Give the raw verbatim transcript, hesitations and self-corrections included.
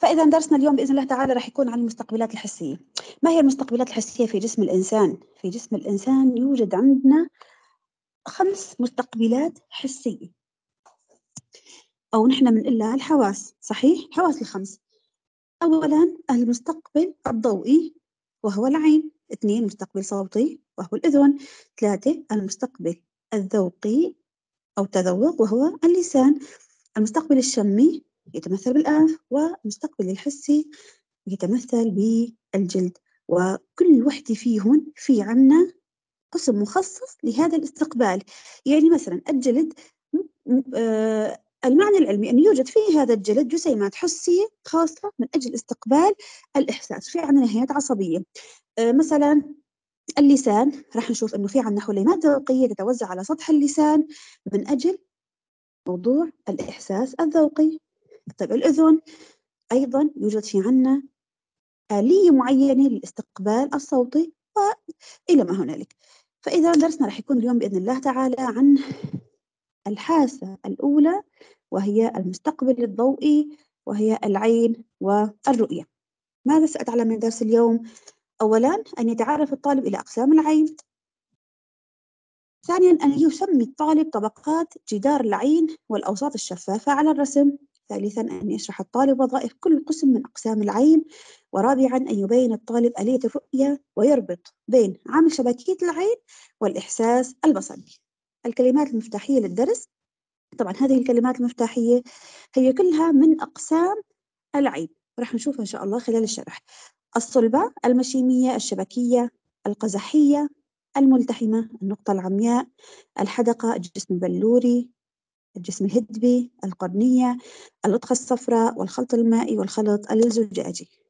فإذا درسنا اليوم بإذن الله تعالى راح يكون عن المستقبلات الحسية. ما هي المستقبلات الحسية في جسم الإنسان؟ في جسم الإنسان يوجد عندنا خمس مستقبلات حسية، أو نحن بنقول لها الحواس، صحيح؟ الحواس الخمس. أولاً المستقبل الضوئي وهو العين، اثنين مستقبل صوتي وهو الأذن، ثلاثة المستقبل الذوقي أو التذوق وهو اللسان، المستقبل الشمي يتمثل بالأنف، والمستقبل الحسي يتمثل بالجلد. وكل وحدة فيهم في عنا قسم مخصص لهذا الاستقبال. يعني مثلا الجلد آه المعنى العلمي أن يوجد في هذا الجلد جسيمات حسية خاصة من أجل استقبال الإحساس. في عنا نهايات عصبية، آه مثلا اللسان راح نشوف أنه في عنا حليمات ذوقية تتوزع على سطح اللسان من أجل موضوع الإحساس الذوقي. طيب الأذن أيضا يوجد في عنا آلية معينة للاستقبال الصوتي وإلى ما هنالك. فإذا درسنا رح يكون اليوم بإذن الله تعالى عن الحاسة الأولى وهي المستقبل الضوئي وهي العين والرؤية. ماذا سأتعلم من درس اليوم؟ أولا أن يتعرف الطالب إلى أقسام العين. ثانيا أن يسمي الطالب طبقات جدار العين والأوساط الشفافة على الرسم. ثالثا أن يشرح الطالب وظائف كل قسم من أقسام العين. ورابعا أن يبين الطالب آلية الرؤية ويربط بين عامل شبكية العين والإحساس البصري. الكلمات المفتاحية للدرس، طبعا هذه الكلمات المفتاحية هي كلها من أقسام العين، رح نشوفها إن شاء الله خلال الشرح. الصلبة، المشيمية، الشبكية، القزحية، الملتحمة، النقطة العمياء، الحدقة، الجسم البلوري، الجسم الهدبي، القرنية، اللطخة الصفراء، والخلط المائي، والخلط الزجاجي.